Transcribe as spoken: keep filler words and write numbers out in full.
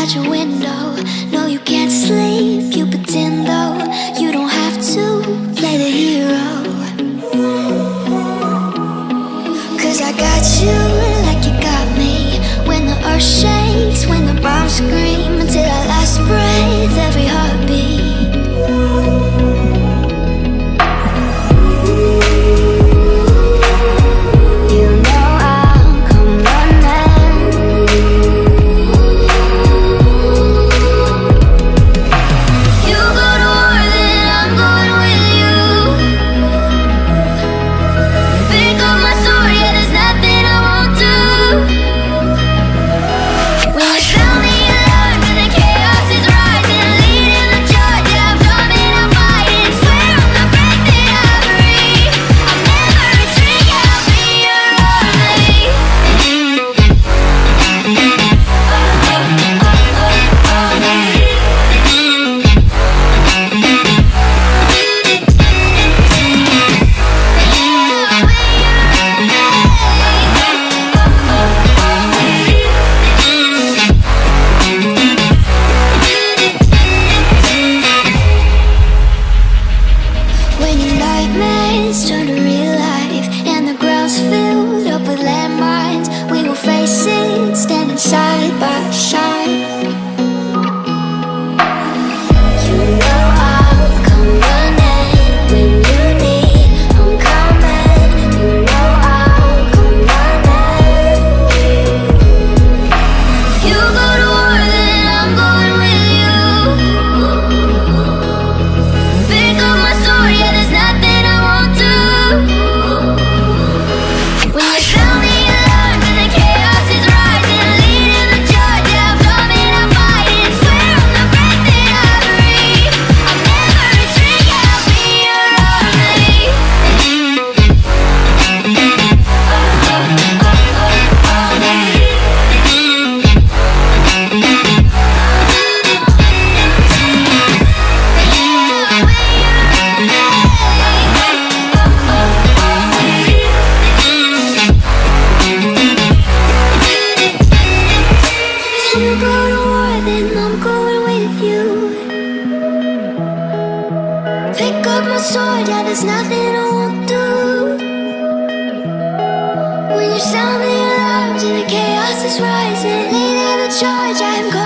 outside your window. No, you can't sleep, you pretend though. You don't have to play the hero, 'cause I got you like you got me. When the earth shakes, when the bombs scream, until our last breath, every heartbeat. Turn to real life, and the ground's filled up with landmines. We will face it, standing side by side. You know I'll come running when you need. I'm coming. You know I'll come running. You go to war, then I'm going with you. Pick up my sword, yeah, there's nothing I won't do. When you sound the alarm and the chaos is rising, leading the charge, yeah, I'm coming, I'm fighting. Swear on the breath that I breathe, I'll never retreat, yeah, I'll be your army. You go to war, then I'm going with you. Pick up my sword, yeah, there's nothing I won't do. When you sound the alarms and the chaos is rising, leading the charge, I'm going.